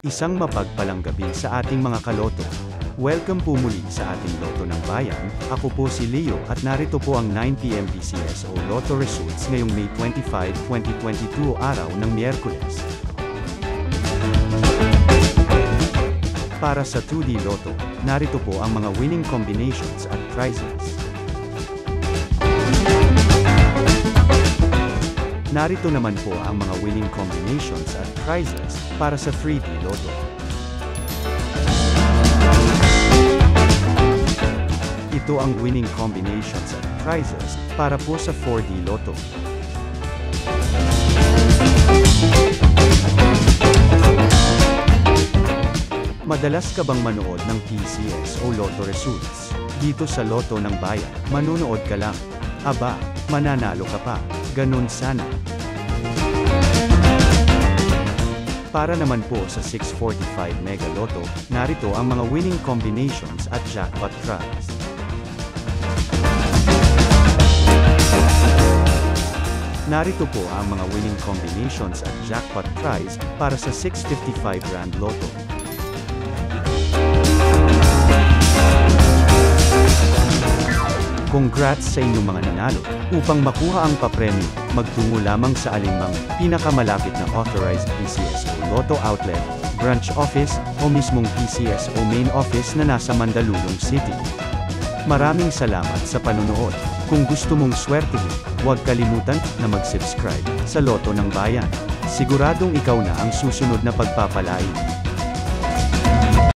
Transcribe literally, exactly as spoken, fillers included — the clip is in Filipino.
Isang mapagpalang gabi sa ating mga kaloto. Welcome po muli sa ating Loto ng Bayan. Ako po si Leo at narito po ang nine P M P C S O Lotto Results ngayong May twenty-five, twenty twenty-two araw ng Miyerkules. Para sa two D Lotto, narito po ang mga winning combinations at prizes. Narito naman po ang mga winning combinations at prizes para sa three D Lotto. Ito ang winning combinations at prizes para po sa four D Lotto. Madalas ka bang manood ng P C S O Lotto Results? Dito sa Lotto ng Bayan, manonood ka lang. Aba, mananalo ka pa. Ganun sana. Para naman po sa six forty-five Mega Lotto, narito ang mga winning combinations at jackpot prize. Narito po ang mga winning combinations at jackpot prize para sa six fifty-five Grand Lotto. Congrats sa inyong mga nanalo. Upang makuha ang papremyo, magtungo lamang sa alinmang pinakamalapit na authorized P C S O Lotto outlet, branch office, o mismong P C S O main office na nasa Mandaluyong City. Maraming salamat sa panunood. Kung gusto mong swertihin, huwag kalimutan na mag-subscribe sa Lotto ng Bayan. Siguradong ikaw na ang susunod na pagpapalain.